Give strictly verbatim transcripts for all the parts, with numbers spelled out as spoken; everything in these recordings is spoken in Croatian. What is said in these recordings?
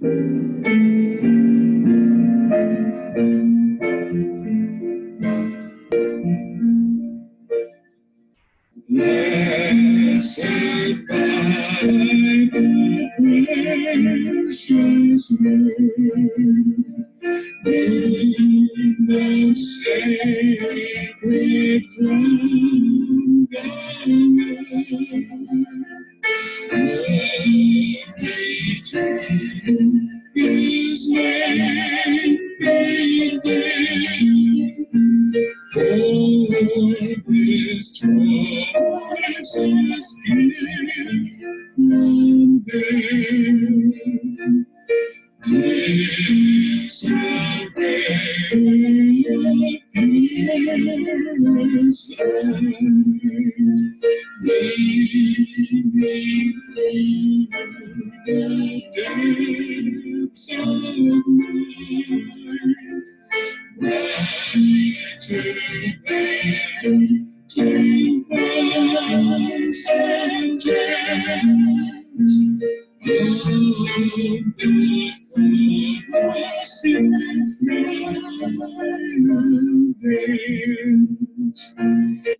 Blessed Bible, precious word, in the sacred throne, glory to His name, for His choices here from there. Tis a ray of purest light, leading through the depths of night, brighter than twinkles and gems of the cross is nigh.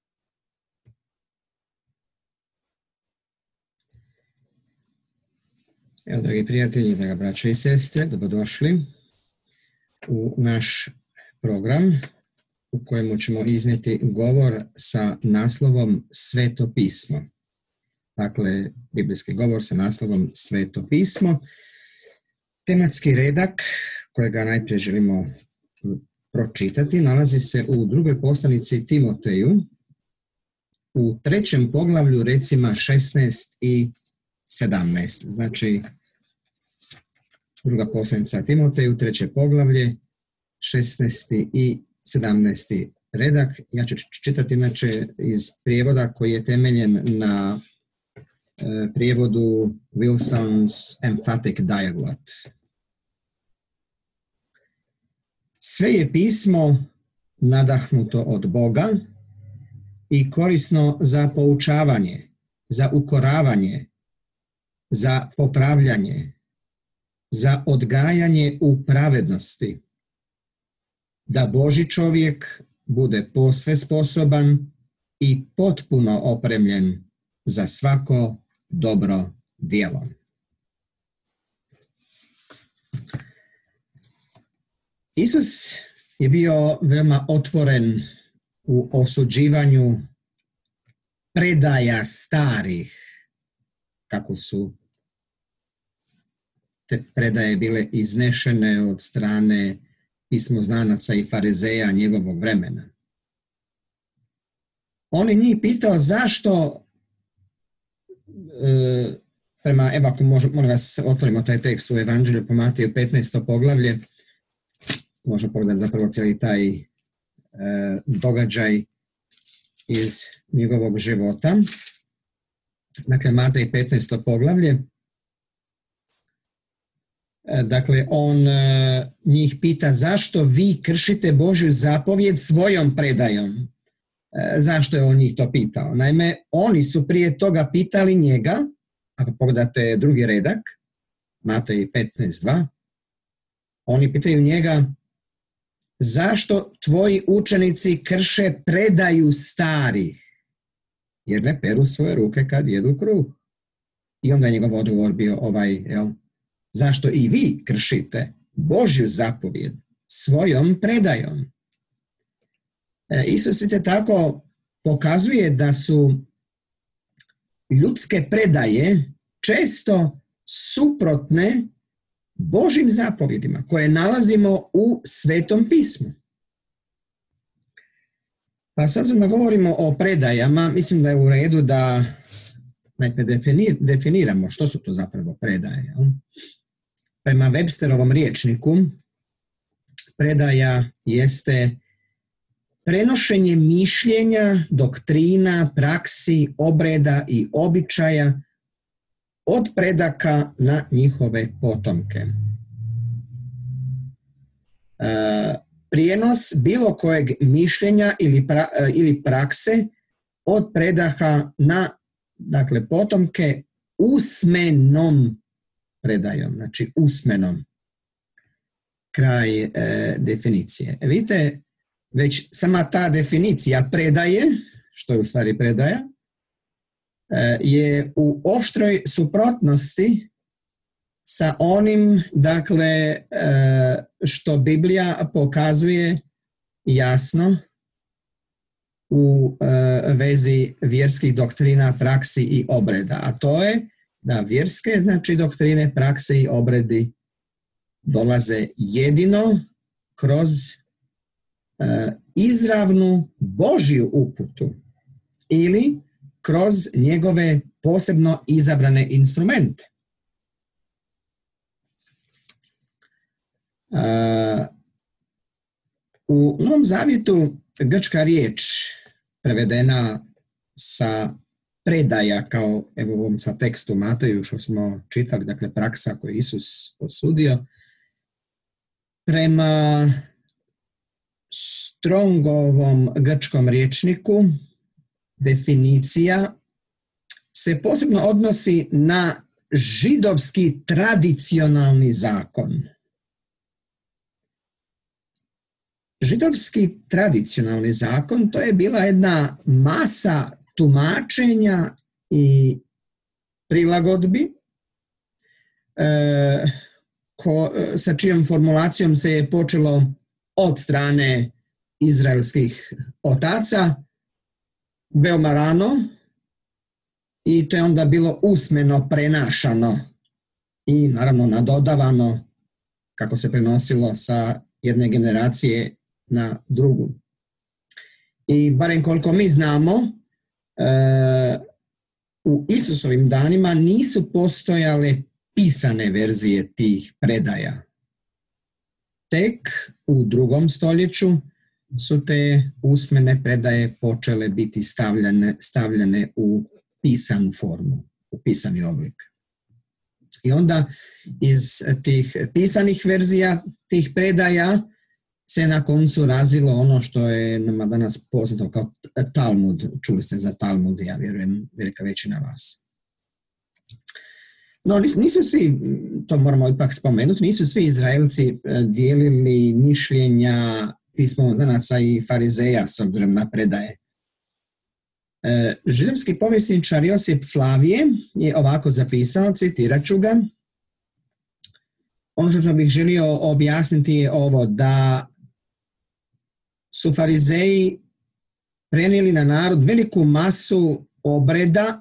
Evo, dragi prijatelji, draga braćo i sestre, dobrodošli u naš program u kojemu ćemo iznijeti govor sa naslovom Sveto pismo. Dakle, biblijski govor sa naslovom Sveto pismo. Tematski redak, kojega najprije želimo pročitati, nalazi se u drugoj poslanici Timoteju, u trećem poglavlju, recima šesnaest i sedamnaest. Znači, druga poslanica Timoteju, treće poglavlje, šesnaesti i sedamnaesti redak. Ja ću čitati inače iz prijevoda koji je temeljen na e, prijevodu Wilson's Emphatic Dialog. Sve je pismo nadahnuto od Boga i korisno za poučavanje, za ukoravanje, za popravljanje, za odgajanje u pravednosti, da Božji čovjek bude posve sposoban i potpuno opremljen za svako dobro djelo. Isus je bio veoma otvoren u osuđivanju predaja starih, kako su te predaje bile iznešene od strane pismoznanaca i farizeja njegovog vremena. On je njih pitao zašto, e, prema, evo ako možemo, molim vas, otvorimo taj tekst u Evanđelju po Mateju petnaesto poglavlje, možemo pogledati zapravo cijeli taj e, događaj iz njegovog života. Dakle, Matej petnaesto poglavlje. Dakle, on e, njih pita zašto vi kršite Božju zapovjed svojom predajom. E, zašto je on njih to pitao? Naime, oni su prije toga pitali njega, ako pogledate drugi redak, Matej petnaest dva, oni pitaju njega zašto tvoji učenici krše predaju starih, jer ne peru svoje ruke kad jedu kruh. I onda je njegov odgovor bio ovaj, jel, zašto i vi kršite Božju zapovjed svojom predajom. E, Isus vidite tako pokazuje da su ljudske predaje često suprotne Božjim zapovjedima koje nalazimo u Svetom pismu. Pa sad da govorimo o predajama, mislim da je u redu da najprije definir, definiramo što su to zapravo predaje. Jel? Prema Websterovom rječniku, predaja jeste prenošenje mišljenja, doktrina, praksi, obreda i običaja od predaka na njihove potomke. E, prijenos bilo kojeg mišljenja ili, pra, ili prakse od predaha na, dakle, potomke usmenom predajom, znači usmenom. Kraj e, definicije. E, vidite, već sama ta definicija predaje, što je u stvari predaja, e, je u oštroj suprotnosti sa onim, dakle, e, što Biblija pokazuje jasno u e, vezi vjerskih doktrina, praksi i obreda. A to je da vjerske, znači, doktrine, prakse i obredi dolaze jedino kroz e, izravnu Božju uputu ili kroz njegove posebno izabrane instrumente. E, u Novom Zavjetu grčka riječ prevedena sa predaja, kao evo u ovom sa tekstu Mateju što smo čitali, dakle praksa koju Isus osudio, prema Strongovom grčkom rječniku definicija se posebno odnosi na židovski tradicionalni zakon. Židovski tradicionalni zakon, to je bila jedna masa tumačenja i prilagodbi e, ko, sa čijom formulacijom se je počelo od strane izraelskih otaca veoma rano i to je onda bilo usmeno prenašano i naravno nadodavano kako se prenosilo sa jedne generacije na drugu. I barem koliko mi znamo, uh, u Isusovim danima nisu postojale pisane verzije tih predaja. Tek u drugom stoljeću su te usmene predaje počele biti stavljene, stavljene u pisanu formu, u pisani oblik. I onda iz tih pisanih verzija tih predaja se na koncu razvilo ono što je nama danas poznato kao Talmud. Čuli ste za Talmud, ja vjerujem, velika većina vas. No, nisu svi, to moramo ipak spomenuti, nisu svi Izraelci dijelili mišljenja pismoznanaca i farizeja s obzirom na predaje. Židovski povjesničar Josip Flavije je ovako zapisao, citirat ću ga. Ono što bih želio objasniti je ovo, da su farizeji prenijeli na narod veliku masu obreda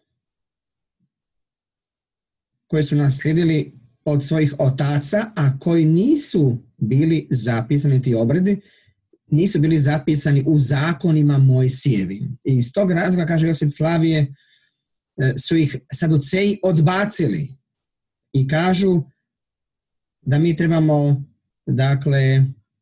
koje su naslijedili od svojih otaca, a koji nisu bili zapisani, ti obredi, nisu bili zapisani u zakonima Mojsijevim. I iz tog razloga, kaže Josip Flavije, su ih saduceji odbacili i kažu da mi trebamo, dakle,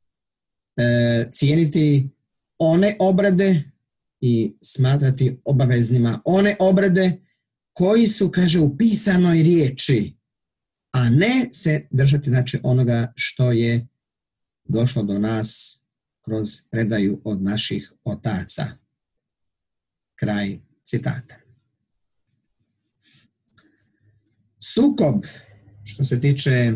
cijeniti one obrede i smatrati obaveznima one obrede koji su, kaže, u pisanoj riječi, a ne se držati, znači, onoga što je došlo do nas kroz predaju od naših otaca. Kraj citata. Sukob, što se tiče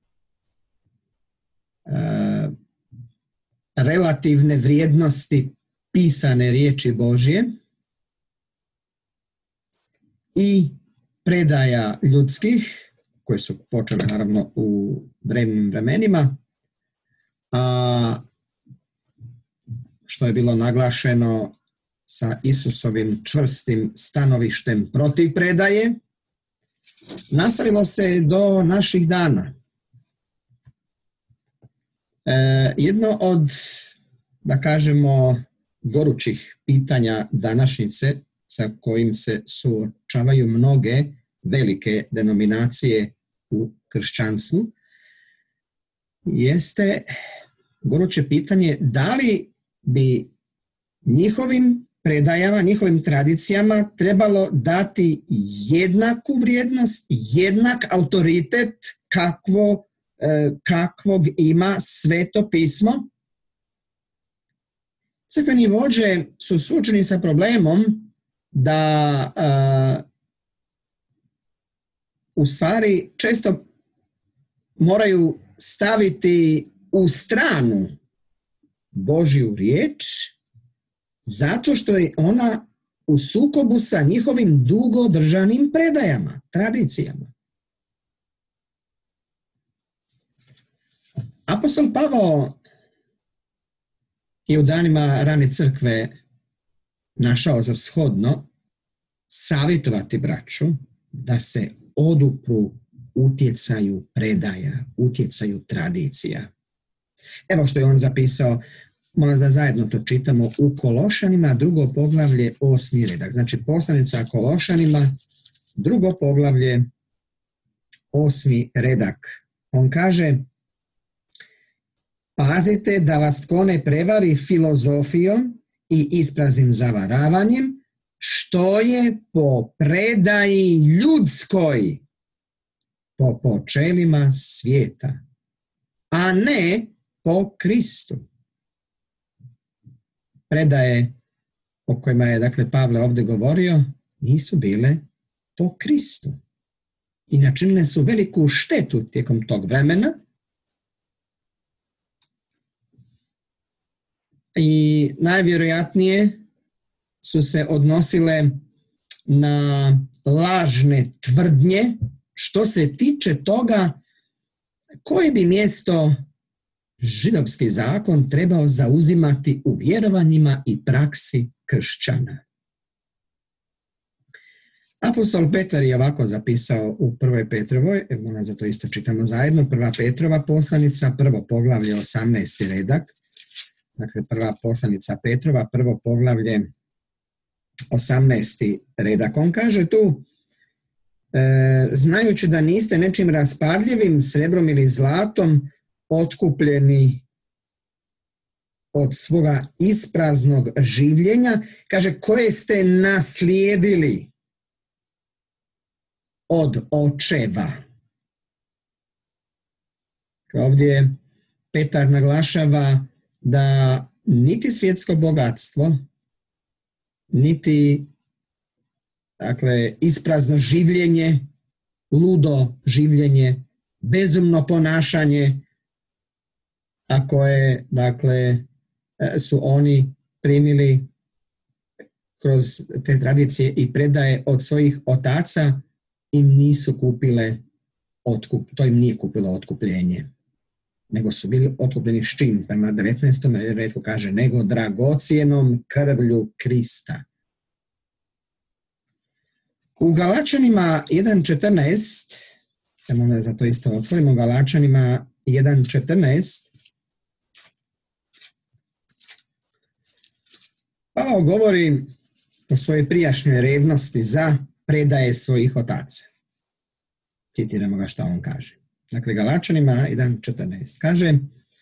uh, relativne vrijednosti pisane riječi Božje i predaja ljudskih, koje su počele naravno u drevnim vremenima, a što je bilo naglašeno sa Isusovim čvrstim stanovištem protiv predaje, nastavilo se do naših dana. E, jedno od, da kažemo, gorućih pitanja današnjice sa kojim se suočavaju mnoge velike denominacije u kršćanstvu jeste goruće pitanje da li bi njihovim predajama, njihovim tradicijama trebalo dati jednaku vrijednost, jednak autoritet kakvo, kakvog ima Sveto pismo. Crkveni vođe su suočeni sa problemom da a, u stvari često moraju staviti u stranu Božju riječ zato što je ona u sukobu sa njihovim dugo držanim predajama, tradicijama. Apostol Pavao je u danima rane crkve našao za shodno savjetovati braću da se odupru utjecaju predaja, utjecaju tradicija. Evo što je on zapisao, molim da zajedno to čitamo u Kološanima, drugo poglavlje, osmi redak. Znači poslanica Kološanima, drugo poglavlje, osmi redak. On kaže: pazite da vas tko ne prevari filozofijom i ispraznim zavaravanjem, što je po predaji ljudskoj, po počelima svijeta, a ne po Kristu. Predaje o kojima je, dakle, Pavle ovdje govorio, nisu bile po Kristu. I načinile su veliku štetu tijekom tog vremena. I najvjerojatnije su se odnosile na lažne tvrdnje što se tiče toga koje bi mjesto židovski zakon trebao zauzimati u vjerovanjima i praksi kršćana. Apostol Petar je ovako zapisao u prvoj Petrovoj, evo zato isto čitamo zajedno, prva Petrova poslanica, prvo poglavlje, osamnaesti redak. Dakle, prva poslanica Petrova, prvo poglavlje, osamnaesti redak. On kaže tu: e, znajući da niste nečim raspadljivim, srebrom ili zlatom, otkupljeni od svoga ispraznog življenja, kaže, koje ste naslijedili od očeva. Ovdje Petar naglašava da niti svjetsko bogatstvo, niti, dakle, isprazno življenje, ludo življenje, bezumno ponašanje, a koje, dakle, su oni primili kroz te tradicije i predaje od svojih otaca, im nisu kupile otkup, to im nije kupilo otkupljenje, nego su bili otkupljeni s čim? Prema devetnaestom retku kaže, nego dragocjenom krvlju Krista. U Galačanima jedan četrnaest, da za to isto otvorimo, Galačanima jedan četrnaest, Pavao govori o svojoj prijašnjoj revnosti za predaje svojih otaca. Citiramo ga što on kaže. Dakle, Galačanima jedan četrnaest kaže: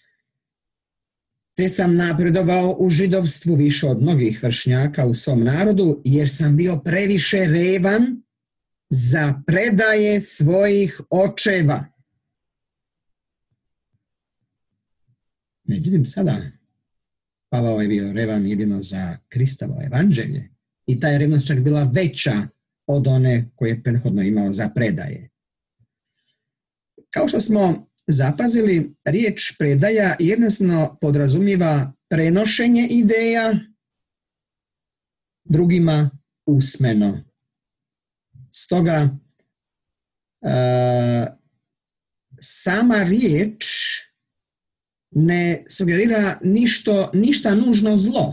te sam napredovao u židovstvu više od mnogih vršnjaka u svom narodu, jer sam bio previše revan za predaje svojih očeva. Međutim, sada Pavao je bio revan jedino za Kristovo evanđelje i ta je revnost čak bila veća od one koje je prethodno imao za predaje. Kao što smo zapazili, riječ predaja jednostavno podrazumijeva prenošenje ideja drugima usmeno. Stoga, e, sama riječ ne sugerira ništo, ništa nužno zlo.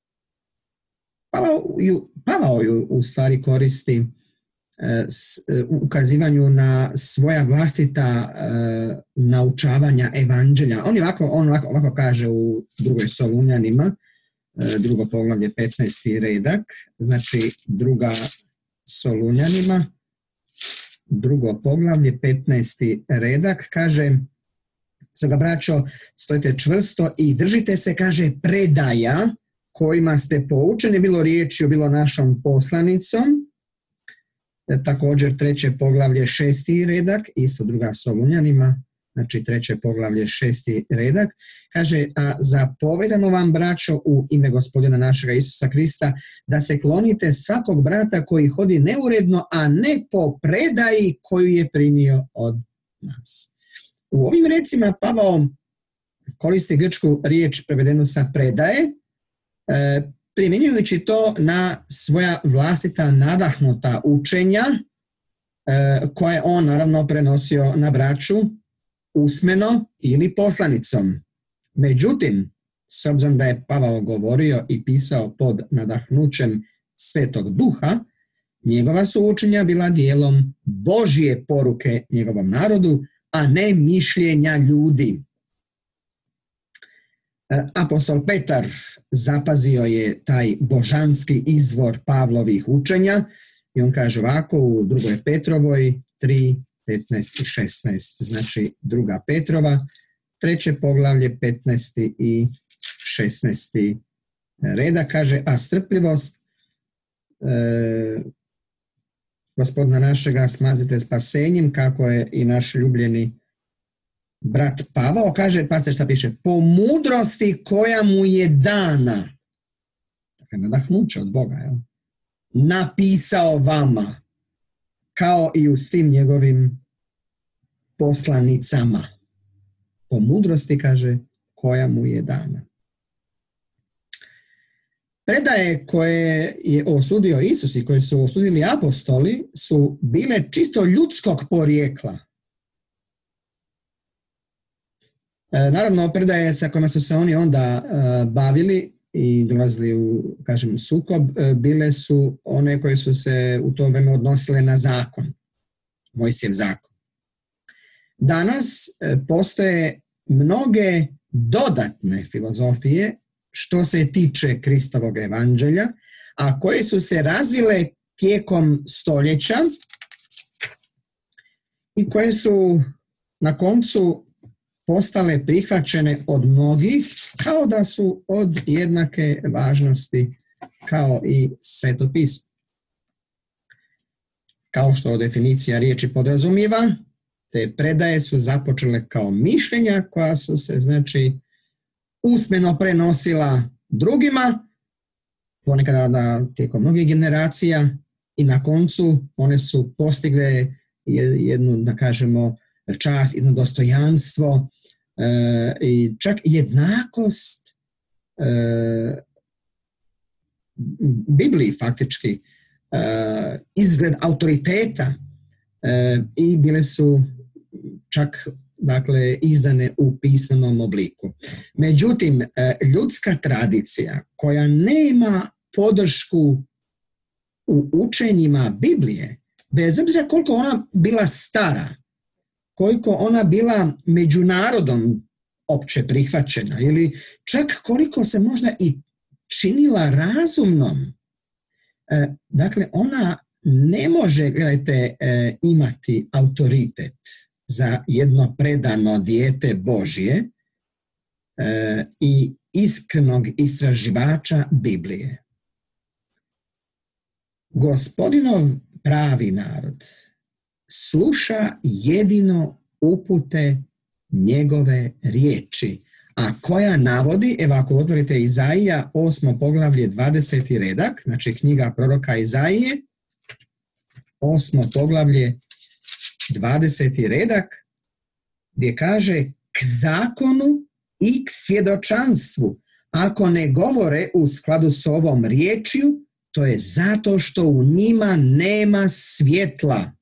Pavao ju, Pavao ju u stvari koristi u ukazivanju na svoja vlastita uh, naučavanja evanđelja. On ovako, on ovako, ovako kaže u drugoj Solunjanima, uh, drugo poglavlje, petnaesti redak, znači druga Solunjanima, drugo poglavlje, petnaesti redak, kaže: stoga, braćo, stojite čvrsto i držite se, kaže, predaja kojima ste poučeni, bilo riječju, bilo našom poslanicom. Također treće poglavlje, šesti redak, isto druga Solunjanima, znači treće poglavlje, šesti redak, kaže, a zapovedamo vam, braćo, u ime Gospodina našega Isusa Krista, da se klonite svakog brata koji hodi neuredno, a ne po predaji koju je primio od nas. U ovim recima Pavao koristi grčku riječ prevedenu sa predaje, e, primjenjujući to na svoja vlastita nadahnuta učenja, e, koje on naravno prenosio na braću usmeno ili poslanicom. Međutim, s obzirom da je Pavao govorio i pisao pod nadahnućem Svetog Duha, njegova su učenja bila dijelom Božje poruke njegovom narodu, a ne mišljenja ljudi. Apostol Petar zapazio je taj božanski izvor Pavlovih učenja i on kaže ovako u drugoj Petrovoj tri, petnaest i šesnaest, znači druga Petrova, treće poglavlje, petnaesti i šesnaesti reda, kaže, a strpljivost e, Gospodina našega smatrate spasenjem, kako je i naš ljubljeni brat Pavao, kaže, pazite šta piše, po mudrosti koja mu je dana, dakle, nadahnuće od Boga, jel? Napisao vama, kao i u svim njegovim poslanicama. Po mudrosti, kaže, koja mu je dana. Predaje koje je osudio Isus i koje su osudili apostoli su bile čisto ljudskog porijekla. E, naravno, predaje sa kojima su se oni onda e, bavili i dolazili u, kažem, sukob, e, bile su one koje su se u to vrijeme odnosile na zakon, Mojsijev zakon. Danas e, postoje mnoge dodatne filozofije što se tiče Kristovog evanđelja, a koje su se razvile tijekom stoljeća i koje su na koncu postale prihvaćene od mnogih kao da su od jednake važnosti kao i Sveto pismo. Kao što definicija riječi podrazumijeva, te predaje su započele kao mišljenja koja su se, znači, usmeno prenosila drugima, ponekada tijekom mnogih generacija, i na koncu one su postigle jednu, da kažemo, čast, jedno dostojanstvo e, i čak jednakost e, Bibliji faktički, e, izgled autoriteta e, i bile su čak, dakle, izdane u pismenom obliku. Međutim, ljudska tradicija koja nema podršku u učenjima Biblije, bez obzira koliko ona bila stara, koliko ona bila međunarodom opće prihvaćena ili čak koliko se možda i činila razumnom, dakle, ona ne može, gledajte, imati autoritet za jedno predano dijete Božje e, i iskrenog istraživača Biblije. Gospodinov pravi narod sluša jedino upute njegove riječi, a koja navodi, evo ako otvorite Izaija, osmo poglavlje, dvadeseti redak, znači knjiga proroka Izaije, osmo poglavlje, dvadeseti redak, gdje kaže, k zakonu i k svjedočanstvu, ako ne govore u skladu s ovom riječju, to je zato što u njima nema svjetla.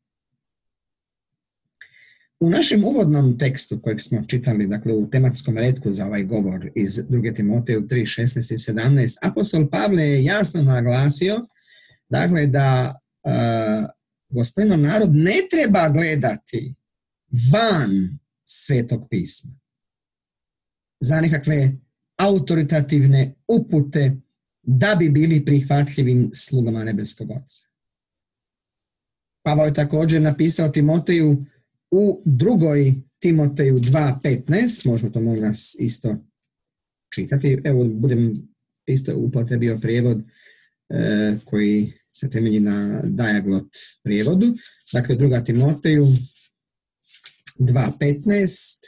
U našem uvodnom tekstu kojeg smo čitali, dakle u tematskom retku za ovaj govor iz druge Timoteju tri, šesnaest i sedamnaest, apostol Pavle je jasno naglasio, dakle, da uh, Gospodinov narod ne treba gledati van Svetog pisma za nekakve autoritativne upute da bi bili prihvatljivim slugama nebeskog Oca. Pavao je također napisao Timoteju u drugoj Timoteju dva petnaest, možemo to molim vas isto čitati, evo budem isto upotrebio prijevod e, koji se temelji na Dajaglot prijevodu. Dakle, druga Timoteju, dva petnaest.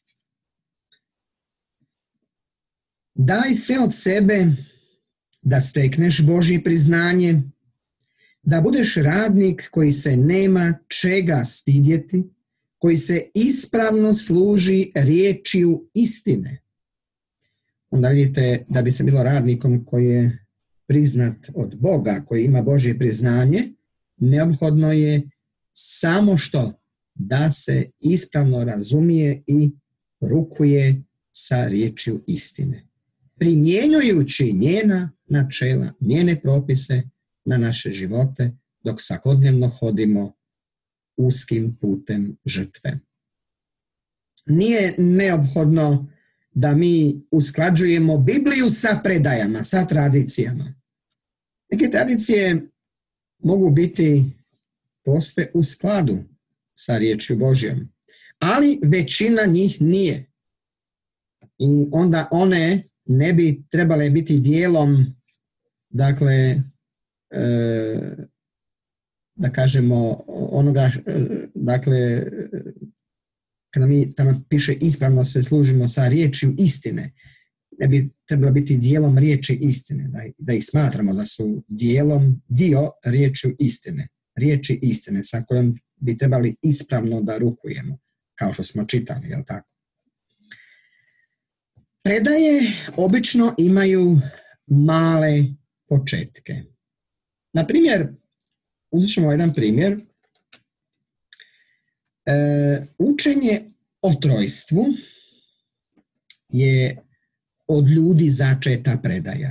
Daj sve od sebe da stekneš Božje priznanje, da budeš radnik koji se nema čega stidjeti, koji se ispravno služi riječju istine. Onda vidite, da bi se bilo radnikom koji je priznat od Boga, koji ima Božje priznanje, neophodno je samo što da se ispravno razumije i rukuje sa riječju istine, primjenjujući njena načela, njene propise na naše živote, dok svakodnevno hodimo uskim putem žrtve. Nije neophodno da mi usklađujemo Bibliju sa predajama, sa tradicijama. Neke tradicije mogu biti posve u skladu sa riječju Božjom, ali većina njih nije. I onda one ne bi trebale biti dijelom, dakle, e, da kažemo, onoga, dakle, kada mi tamo piše ispravno se služimo sa riječju istine, ne bi trebalo biti dijelom riječi istine, da, da ih smatramo da su dijelom, dio riječju istine, riječi istine sa kojom bi trebali ispravno da rukujemo, kao što smo čitali, jel tako? Predaje obično imaju male početke. Na primjer, uzet ćemo jedan primjer. E, učenje o trojstvu je od ljudi začeta predaja.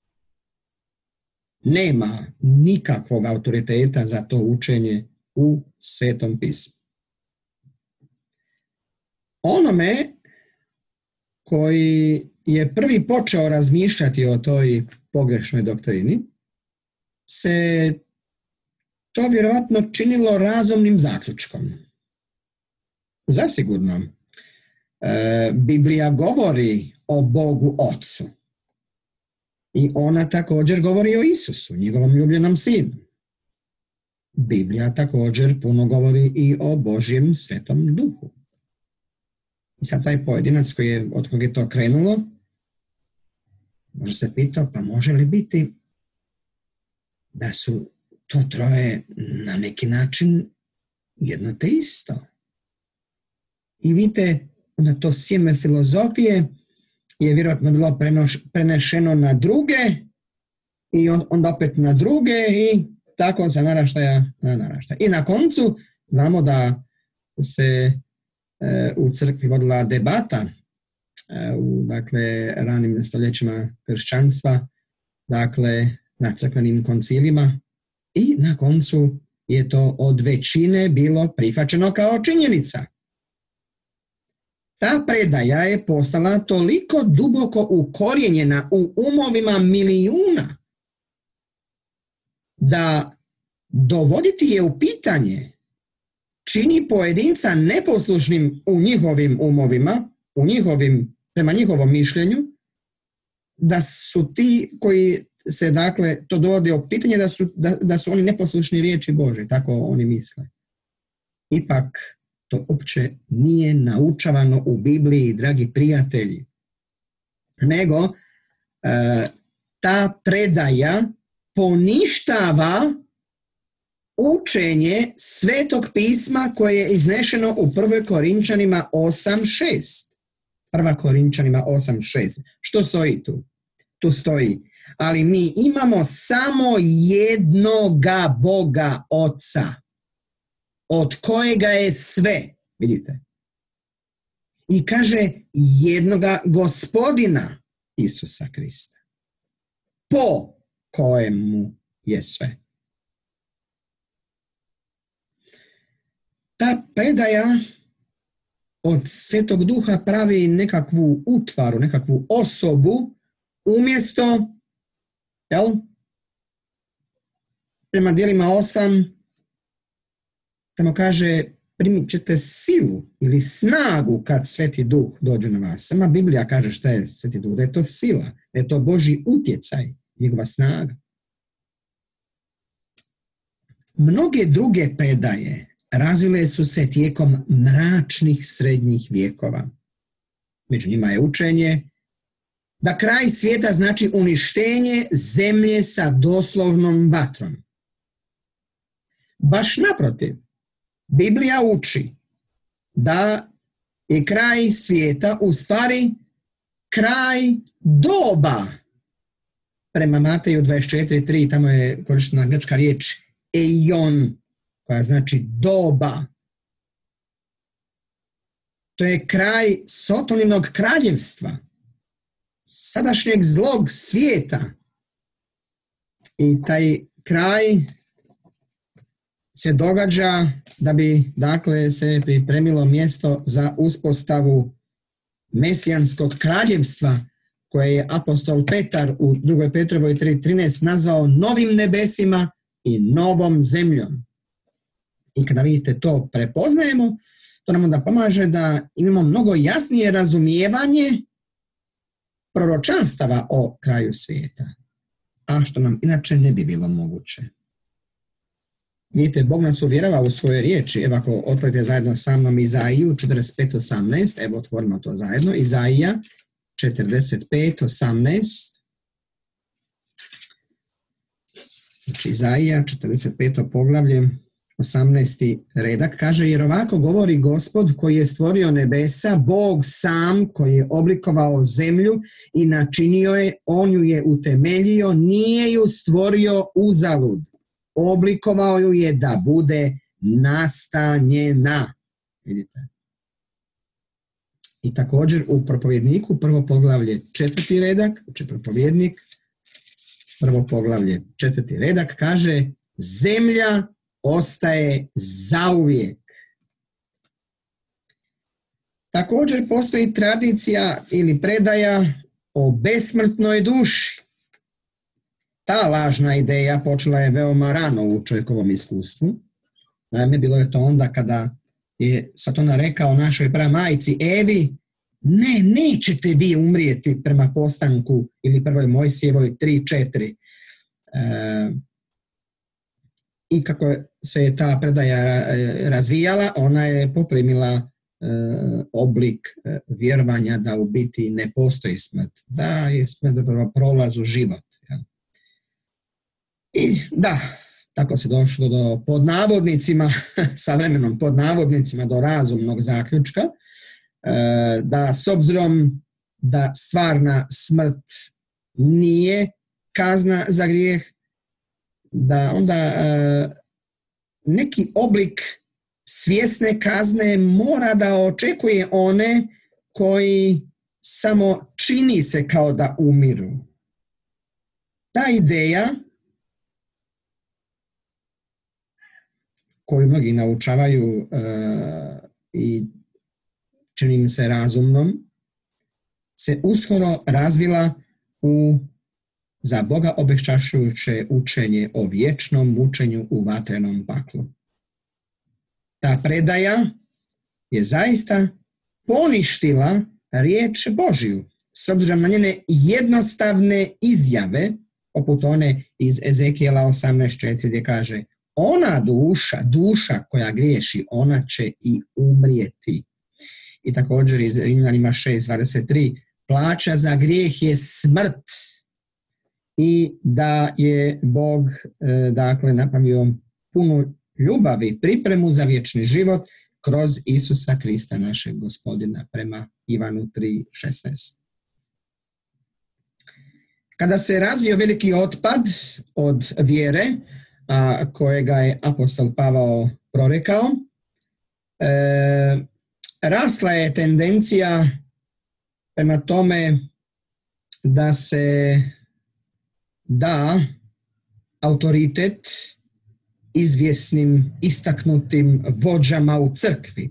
Nema nikakvog autoriteta za to učenje u Svetom pismu. Onome koji je prvi počeo razmišljati o toj pogrešnoj doktrini, se to vjerojatno činilo razumnim zaključkom. Zasigurno, e, Biblija govori o Bogu Otcu. I ona također govori o Isusu, njegovom ljubljenom sinu. Biblija također puno govori i o Božjem Svetom Duhu. I sad taj pojedinac koji je, od kog je to krenulo, može se pitao, pa može li biti da su to troje na neki način jedno te isto? I vidite, onda to sjeme filozofije je vjerojatno bilo prenoš, prenešeno na druge i on, onda opet na druge i tako sa naraštaja na naraštaj. I na koncu znamo da se e, u crkvi vodila debata e, u dakle, ranim stoljećima kršćanstva, dakle na crkvenim koncilima i na koncu je to od većine bilo prihvaćeno kao činjenica. Ta predaja je postala toliko duboko ukorijenjena u umovima milijuna da dovoditi je u pitanje čini pojedinca neposlušnim u njihovim umovima, u njihovim, prema njihovom mišljenju, da su ti koji se dakle to dovodi u pitanje da su, da, da su oni neposlušni riječi Božje, tako oni misle. Ipak to uopće nije naučavano u Bibliji, dragi prijatelji, nego e, ta predaja poništava učenje Svetog pisma koje je iznešeno u prvoj Korinčanima osam šest. Prva Korinčanima osam šest. Što stoji tu? Tu stoji, ali mi imamo samo jednoga Boga Oca, od kojega je sve, vidite. I kaže jednoga Gospodina Isusa Krista, po kojemu je sve. Ta predaja od Svetog Duha pravi nekakvu utvaru, nekakvu osobu, umjesto, jel, prema dijelima osam, tamo kaže, primit ćete silu ili snagu kad Sveti Duh dođe na vas. Sama Biblija kaže šta je Sveti Duh, da je to sila, da je to Božji utjecaj, njegova snaga. Mnoge druge predaje, razvile su se tijekom mračnih srednjih vjekova. Među njima je učenje da kraj svijeta znači uništenje zemlje sa doslovnom vatrom. Baš naprotiv, Biblija uči da je kraj svijeta u stvari kraj doba. Prema Mateju dvadeset četiri tri tamo je korištena grčka riječ eion, koja znači doba. To je kraj Sotoninog kraljevstva, sadašnjeg zlog svijeta. I taj kraj se događa da bi, dakle, se pripremilo mjesto za uspostavu mesijanskog kraljevstva, koje je apostol Petar u drugoj Petrovoj tri trinaest nazvao novim nebesima i novom zemljom. I kada vidite to prepoznajemo, to nam onda pomaže da imamo mnogo jasnije razumijevanje proročanstava o kraju svijeta, a što nam inače ne bi bilo moguće. Vidite, Bog nas uvjerava u svoje riječi. Evo ako otvorite zajedno sa mnom Izaiju četrdeset pet osamnaest, evo otvorimo to zajedno. Izaija četrdeset pet osamnaest. Znači Izaija četrdeset peto poglavlje, osamnaesti redak, kaže: jer ovako govori Gospod koji je stvorio nebesa, Bog sam koji je oblikovao zemlju i načinio je, on ju je utemeljio, nije ju stvorio uzalud. Oblikovao ju je da bude nastanjena. Vidite. I također u Propovjedniku, prvo poglavlje, četvrti redak, znači Propovjednik, prvo poglavlje, četvrti redak, kaže: zemlja ostaje zauvijek. Također postoji tradicija ili predaja o besmrtnoj duši. Ta lažna ideja počela je veoma rano u čovjekovom iskustvu. Naime, bilo je to onda kada je Satana rekao našoj pramajci Evi: ne, nećete vi umrijeti prema postanku ili prvoj Mojsijevoj tri četiri. E, I kako se je ta predaja razvijala, ona je poprimila e, oblik e, vjerovanja da u biti ne postoji smrt, da je smrt zapravo prolaz u život. Ja. I da, tako se došlo do pod navodnicima, sa vremenom pod navodnicima, do razumnog zaključka, e, da s obzirom da stvarna smrt nije kazna za grijeh, da onda e, neki oblik svjesne kazne mora da očekuje one koji samo čini se kao da umiru. Ta ideja koju mnogi naučavaju e, i čini im se razumnom, se uskoro razvila u za Boga obeščašćujuće učenje o vječnom mučenju u vatrenom paklu. Ta predaja je zaista poništila riječ Božju, s obzirom na njene jednostavne izjave, poput one iz Ezekijela osamnaest četiri gdje kaže: ona duša, duša koja griješi, ona će i umrijeti. I također iz Rimljanima šest dvadeset tri, plaća za grijeh je smrt. I da je Bog e, dakle napravio punu ljubavi, pripremu za vječni život kroz Isusa Krista našeg Gospodina, prema Ivanu tri šesnaest. Kada se razvio veliki otpad od vjere, a kojega je apostol Pavao prorekao, e, rasla je tendencija prema tome da se da autoritet izvjesnim, istaknutim vođama u crkvi.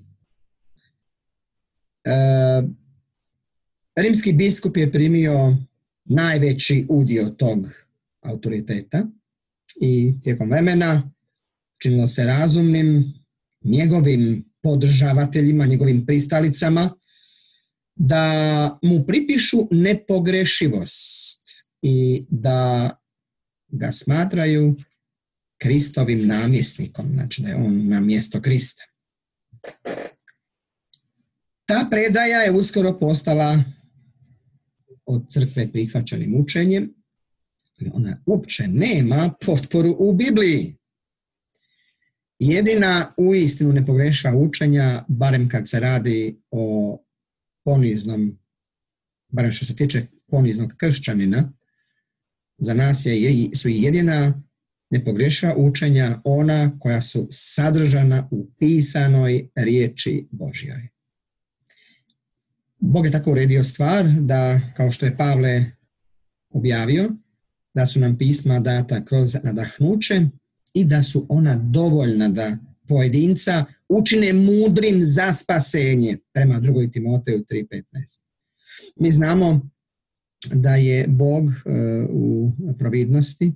E, rimski biskup je primio najveći udio tog autoriteta i tijekom vremena činilo se razumnim njegovim podržavateljima, njegovim pristalicama da mu pripišu nepogrešivost i da ga smatraju Kristovim namjesnikom, znači da je on na mjesto Krista. Ta predaja je uskoro postala od crkve prihvaćenim učenjem, ali ona uopće nema potporu u Bibliji. Jedina uistinu nepogrešiva učenja, barem kad se radi o poniznom, barem što se tiče poniznog kršćanina, za nas je, su jedina nepogrešiva učenja ona koja su sadržana u pisanoj riječi Božjoj. Bog je tako uredio stvar da, kao što je Pavle objavio, da su nam pisma data kroz nadahnuće i da su ona dovoljna da pojedinca učine mudrim za spasenje, prema drugoj Timoteju tri petnaest. Mi znamo da je Bog uh, u providnosti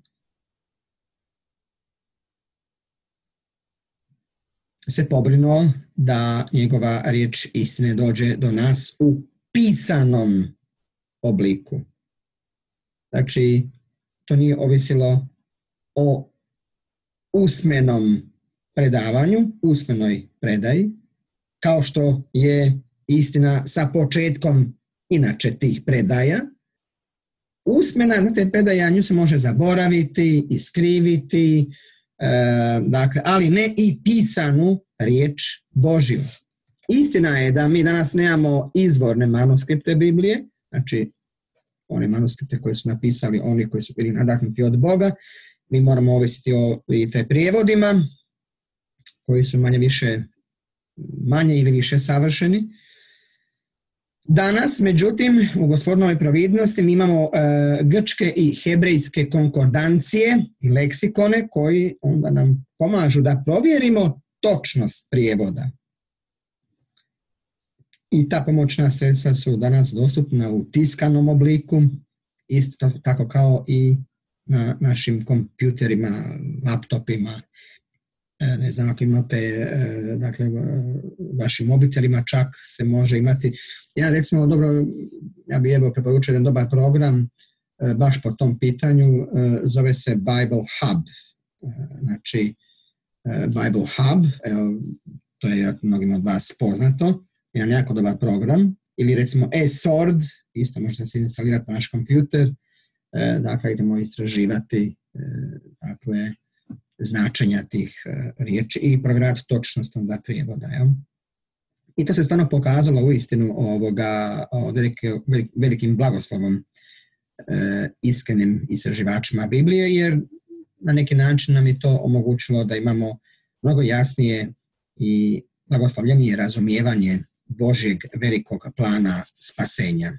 se pobrinuo da njegova riječ istine dođe do nas u pisanom obliku. Znači, to nije ovisilo o usmenom predavanju, usmenoj predaji, kao što je istina sa početkom inače tih predaja. Usmena na te predaja nju se može zaboraviti, iskriviti, e, dakle, ali ne i pisanu riječ Božju. Istina je da mi danas nemamo izvorne manuskripte Biblije, znači one manuskripte koje su napisali oni koji su bili nadahnuti od Boga. Mi moramo ovisiti o te prijevodima koji su manje više, manje ili više savršeni. Danas, međutim, u Gospodinovoj providnosti mi imamo e, grčke i hebrejske konkordancije i leksikone koji onda nam pomažu da provjerimo točnost prijevoda. I ta pomoćna sredstva su danas dostupna u tiskanom obliku, isto tako kao i na našim kompjuterima, laptopima. Ne znam, ako imate, dakle, vašim mobitelima čak se može imati. Ja recimo, dobro, ja bih evo preporučio jedan dobar program baš po tom pitanju, zove se Bible Hub. Znači, Bible Hub, evo, to je vjerojatno mnogim od vas poznato, jedan jako dobar program, ili recimo eSword, isto možete se instalirati na naš kompjuter, dakle, idemo istraživati, dakle, značenja tih riječi i provjerati točnost onda prijevoda. Ja? I to se stvarno pokazalo u istinu ovoga, o velike, velikim blagoslovom e, iskrenim istraživačima Biblije, jer na neki način nam je to omogućilo da imamo mnogo jasnije i blagoslovljenije razumijevanje Božjeg velikog plana spasenja.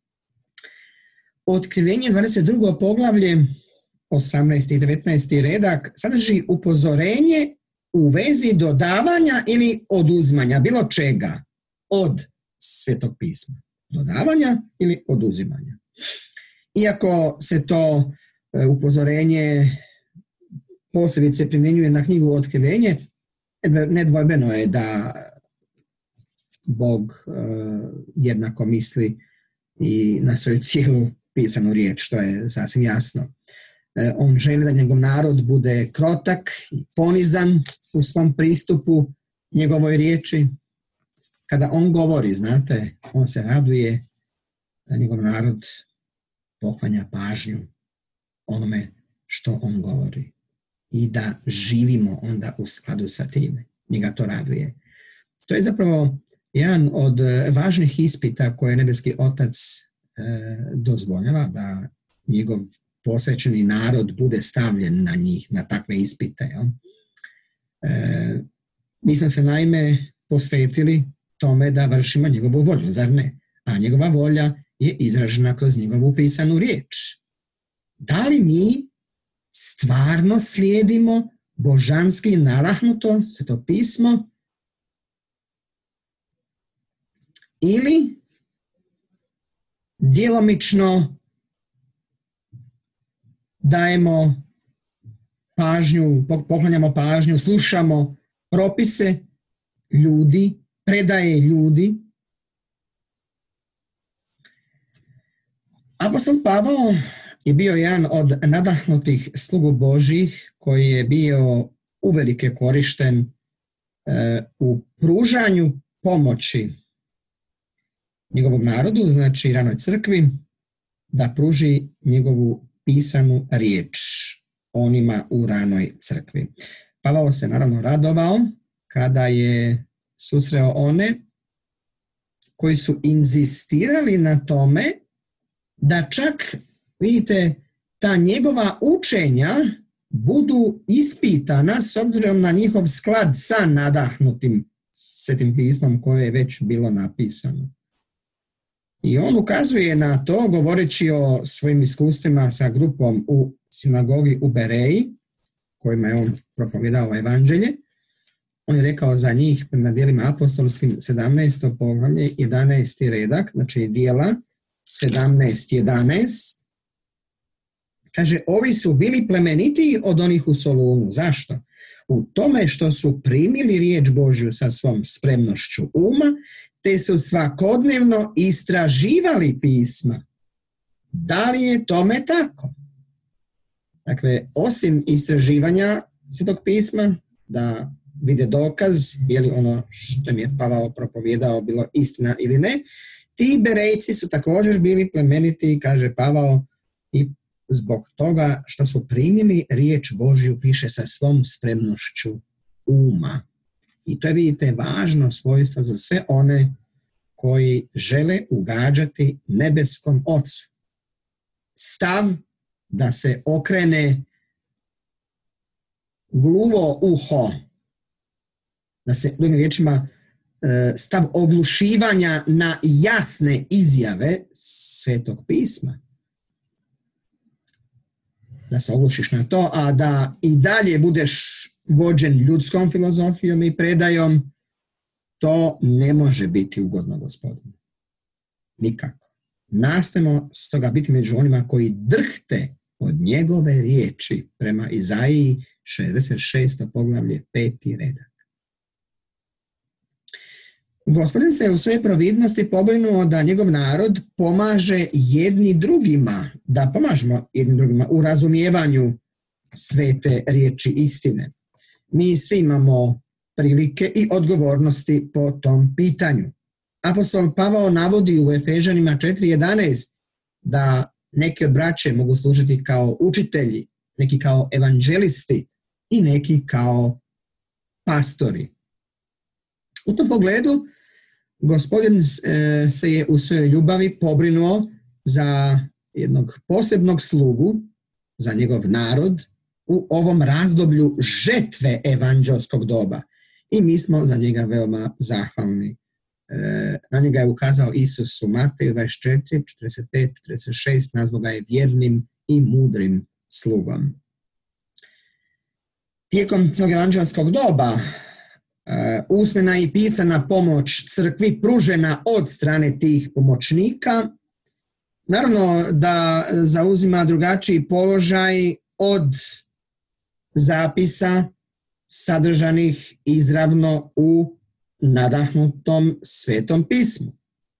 Otkrivenje dvadeset drugo poglavlje, osamnaesti i devetnaesti redak, sadrži upozorenje u vezi dodavanja ili oduzimanja, bilo čega, od Svetog pisma. Dodavanja ili oduzimanja. Iako se to upozorenje posebice primjenjuje na knjigu Otkrivenje, nedvojbeno je da Bog jednako misli i na svoju cijelu pisanu riječ, to je sasvim jasno. On želi da njegov narod bude krotak i ponizan u svom pristupu njegovoj riječi. Kada on govori, znate, on se raduje da njegov narod poklanja pažnju onome što on govori i da živimo onda u skladu sa time. Njega to raduje. To je zapravo jedan od važnih ispita koje nebeski Otac e, dozvoljava da njegov posvećeni narod bude stavljen na njih, na takve ispite. Ja? E, mi smo se naime posvetili tome da vršimo njegovu volju, zar ne? A njegova volja je izražena kroz njegovu pisanu riječ. Da li mi stvarno slijedimo božanski nadahnuto Sveto pismo ili djelomično dajemo pažnju, poklanjamo pažnju, slušamo propise ljudi, predaje ljudi. Apostol Pavao je bio jedan od nadahnutih slugu Božih koji je bio uvelike korišten e, u pružanju pomoći njegovom narodu, znači ranoj crkvi, da pruži njegovu pisanu riječ onima u ranoj crkvi. Pavao se naravno radovao kada je susreo one koji su inzistirali na tome da čak, vidite, ta njegova učenja budu ispitana s obzirom na njihov sklad sa nadahnutim Svetim pismom koje je već bilo napisano. I on ukazuje na to govoreći o svojim iskustvima sa grupom u sinagogi u Bereji, kojima je on propovijedao evanđelje. On je rekao za njih prema djelima apostolskim sedamnaesto poglavlje, jedanaesti redak, znači djela sedamnaest jedanaest. Kaže, ovi su bili plemenitiji od onih u Solunu. Zašto? U tome što su primili riječ Božju sa svom spremnošću uma, te su svakodnevno istraživali pisma. Da li je tome tako? Dakle, osim istraživanja Svetog pisma, da vide dokaz, je li ono što mi je Pavao propovijedao bilo istina ili ne, ti Berejci su također bili plemeniti, kaže Pavao, i zbog toga što su primili riječ Božju, piše, sa svom spremnošću uma. I to je, vidite, važno svojstvo za sve one koji žele ugađati nebeskom Ocu. Stav da se okrene gluvo uho, da se, drugim riječima, stav oglušivanja na jasne izjave Svetog pisma. Da se oglušiš na to, a da i dalje budeš vođen ljudskom filozofijom i predajom, to ne može biti ugodno Gospodinu. Nikako. Nastojimo stoga biti među onima koji drhte od njegove riječi prema Izaiji šezdeset šesto poglavlje peti redak. Gospodin se u svojoj providnosti pobrinuo da njegov narod pomaže jedni drugima, da pomažemo jedni drugima u razumijevanju svete riječi istine. Mi svi imamo prilike i odgovornosti po tom pitanju. Apostol Pavao navodi u Efežanima četiri jedanaest da neki od braće mogu služiti kao učitelji, neki kao evanđelisti i neki kao pastori. U tom pogledu Gospodin se je u svojoj ljubavi pobrinuo za jednog posebnog slugu, za njegov narod u ovom razdoblju žetve evanđelskog doba. I mi smo za njega veoma zahvalni. Na njega je ukazao Isus u Mateju dvadeset četiri, četrdeset pet, četrdeset šest, nazvao ga je vjernim i mudrim slugom. Tijekom celog evanđelskog doba usmena i pisana pomoć crkvi pružena od strane tih pomoćnika, naravno da zauzima drugačiji položaj od zapisa sadržanih izravno u nadahnutom Svetom pismu.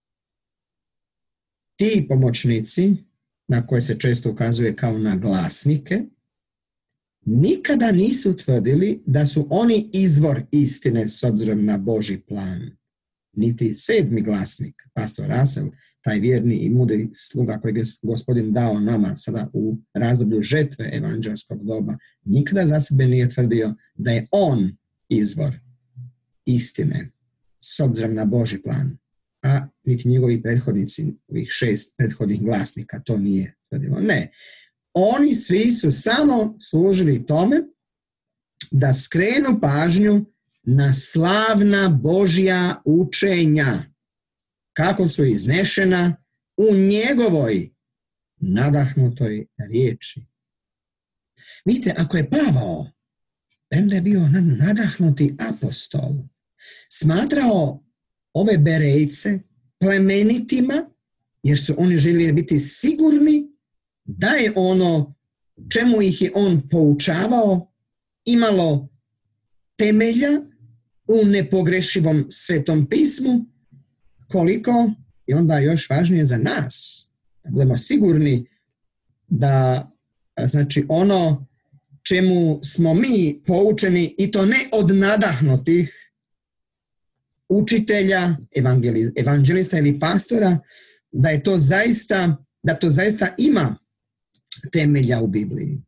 Ti pomoćnici, na koje se često ukazuje kao na glasnike, nikada nisu tvrdili da su oni izvor istine s obzirom na Božji plan. Niti sedmi glasnik, pastor Russell, taj vjerni i mudri sluga kojeg je Gospodin dao nama sada u razdoblju žetve evanđelskog doba, nikada za sebe nije tvrdio da je on izvor istine s obzirom na Božji plan. A niti njegovi prethodnici, ovih šest prethodnih glasnika, to nije tvrdilo. Ne. Oni svi su samo služili tome da skrenu pažnju na slavna Božja učenja, kako su iznešena u njegovoj nadahnutoj riječi. Vidite, ako je Pavao, premda je bio nadahnuti apostol, smatrao ove Berejce plemenitima, jer su oni željeli biti sigurni da je ono čemu ih je on poučavao imalo temelja u nepogrešivom Svetom pismu, koliko, i onda još važnije za nas, da budemo sigurni da znači ono čemu smo mi poučeni, i to ne od nadahnutih učitelja, evanđelista ili pastora, da je to zaista, da to zaista ima temelja u Bibliji.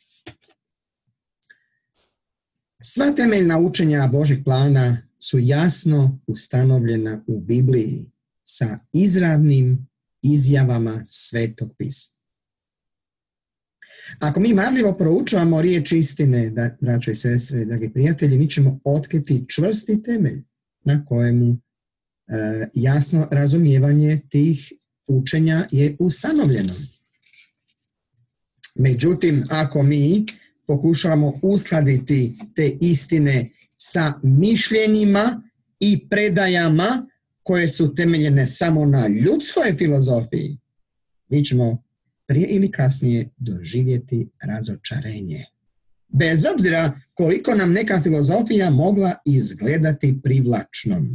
Sva temeljna učenja Božjeg plana su jasno ustanovljena u Bibliji sa izravnim izjavama Svetog pisma. Ako mi marljivo proučavamo riječ istine, da, braćo i sestre, dragi prijatelji, mi ćemo otkriti čvrsti temelj na kojemu e, jasno razumijevanje tih učenja je ustanovljeno. Međutim, ako mi pokušavamo uskladiti te istine sa mišljenjima i predajama koje su temeljene samo na ljudskoj filozofiji, mi ćemo prije ili kasnije doživjeti razočarenje. Bez obzira koliko nam neka filozofija mogla izgledati privlačnom.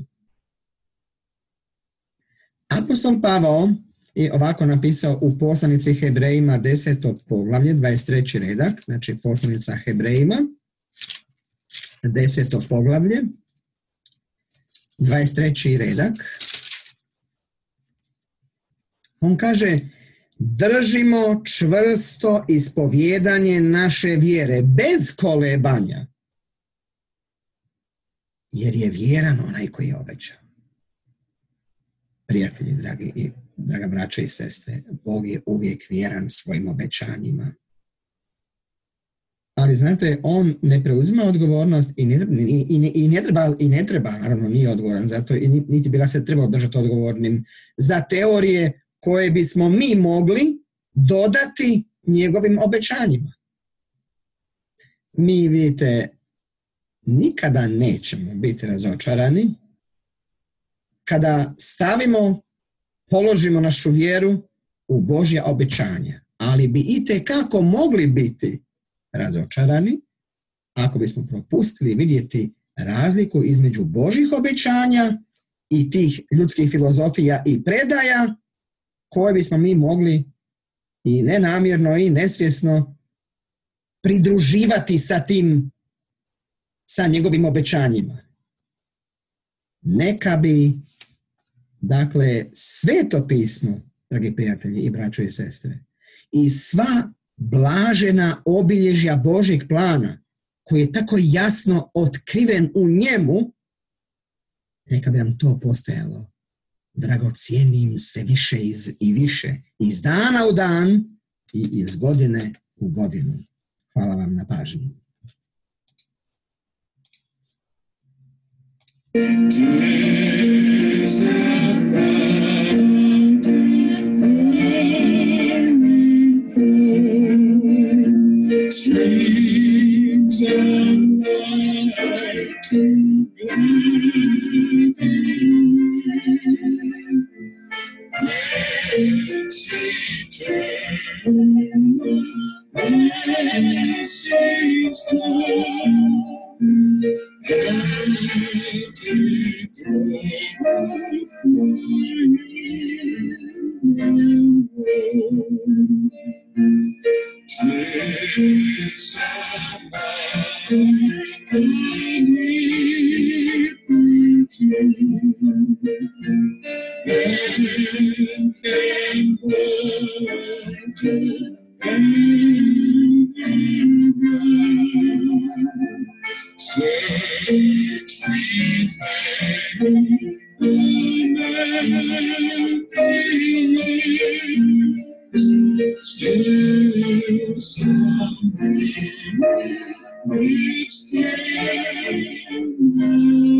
Apostol Pavao je ovako napisao u poslanici Hebrejima deseto poglavlje, dvadeset treći redak, znači poslanica Hebrejima, deseto poglavlje, dvadeset treći redak. On kaže: držimo čvrsto ispovjedanje naše vjere bez kolebanja, jer je vjeran onaj koji je obećao. Prijatelji, dragi i draga braća i sestre, Bog je uvijek vjeran svojim obećanjima. Ali znate, on ne preuzima odgovornost i ne, i, i, i ne treba, i ne treba, naravno nije odgovoran za to, i niti bi ga se trebao držati odgovornim za teorije koje bismo mi mogli dodati njegovim obećanjima. Mi, vidite, nikada nećemo biti razočarani kada stavimo, položimo našu vjeru u Božja obećanja, ali bi itekako mogli biti razočarani ako bismo propustili vidjeti razliku između Božjih obećanja i tih ljudskih filozofija i predaja koje bismo mi mogli i nenamjerno i nesvjesno pridruživati sa tim, sa njegovim obećanjima. Neka bi, dakle, Sveto pismo, dragi prijatelji i braćo i sestre, i sva blažena obilježja Božjeg plana, koji je tako jasno otkriven u njemu, neka bi nam to postajalo dragocjenim sve više iz, i više, iz dana u dan i iz godine u godinu. Hvala vam na pažnji. Streams of light to Let's eternal blessings come and take glory for Tis still some which can